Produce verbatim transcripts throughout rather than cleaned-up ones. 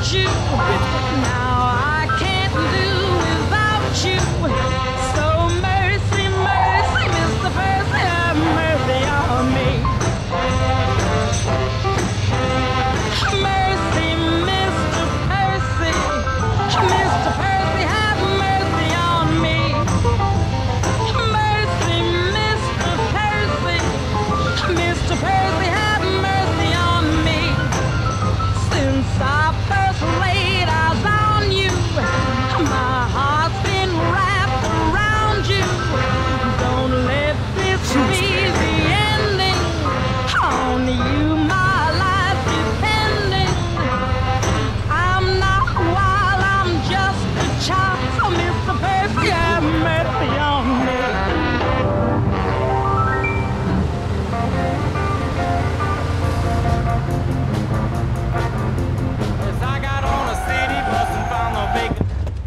you. Now I can't do without you. So mercy, mercy, Mister Percy, have mercy on me. Mercy, Mister Percy, Mister Percy, have mercy on me. Mercy, Mister Percy, Mister Percy, have mercy on me. Since I first laid eyes on you, my heart's been wrapped around you. Don't let this be the ending. On you my life depending. I'm not wild, I'm just a child. So Mister Percy, have mercy on me. Yes, I got on a city bus and found the vacant.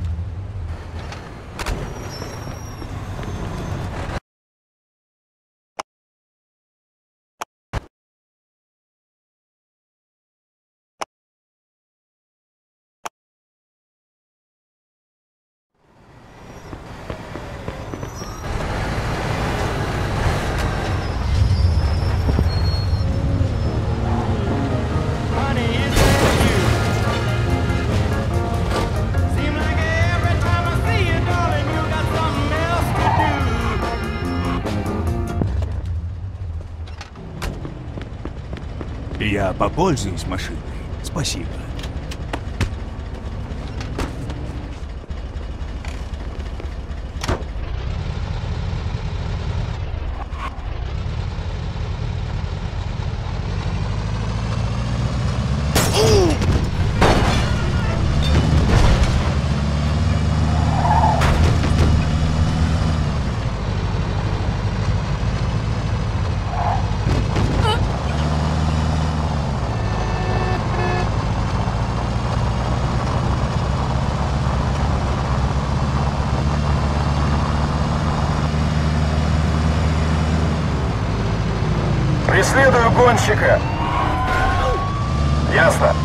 Honey, is that you? Seem like every time I see you, darling, you got something else to do. Я попользуюсь машиной. Спасибо. Преследую гонщика. Ясно.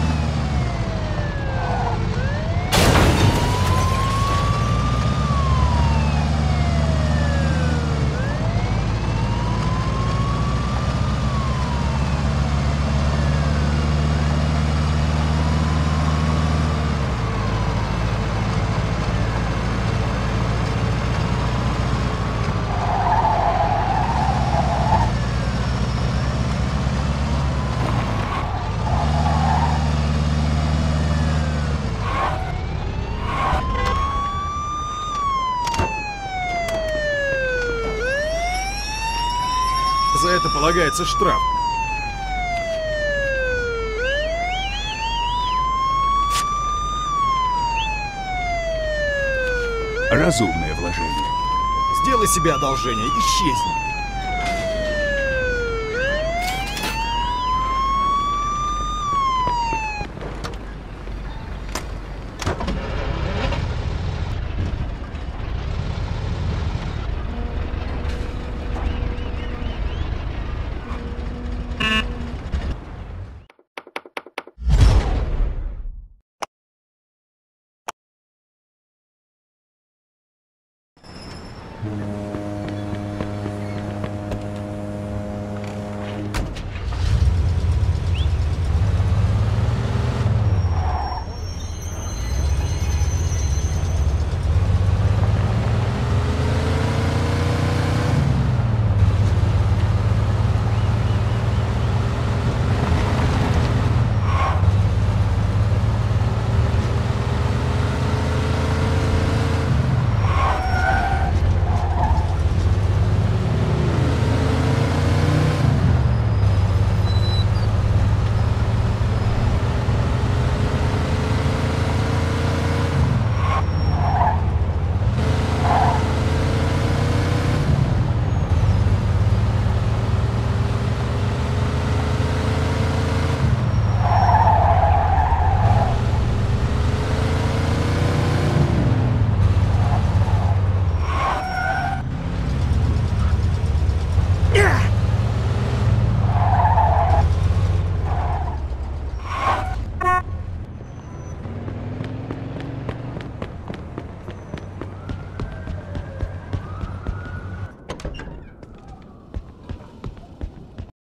За это полагается штраф. Разумное вложение. Сделай себе одолжение, исчезни. Thank you.